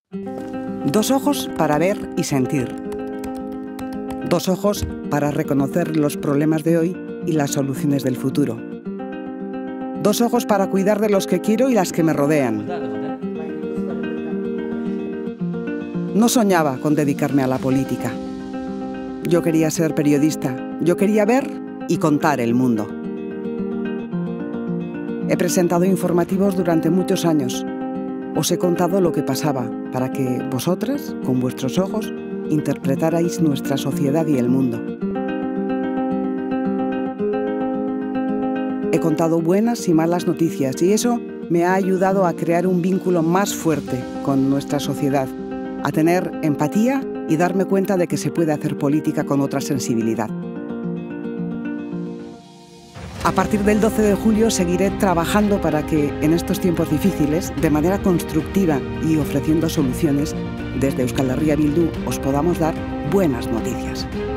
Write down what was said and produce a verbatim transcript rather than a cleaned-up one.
Dos ojos para ver y sentir. Dos ojos para reconocer los problemas de hoy y las soluciones del futuro. Dos ojos para cuidar de los que quiero y las que me rodean. No soñaba con dedicarme a la política. Yo quería ser periodista. Yo quería ver y contar el mundo. He presentado informativos durante muchos años. Os he contado lo que pasaba para que vosotras, con vuestros ojos, interpretarais nuestra sociedad y el mundo. He contado buenas y malas noticias y eso me ha ayudado a crear un vínculo más fuerte con nuestra sociedad, a tener empatía y darme cuenta de que se puede hacer política con otra sensibilidad. A partir del doce de julio seguiré trabajando para que en estos tiempos difíciles, de manera constructiva y ofreciendo soluciones, desde Euskal Herria Bildu os podamos dar buenas noticias.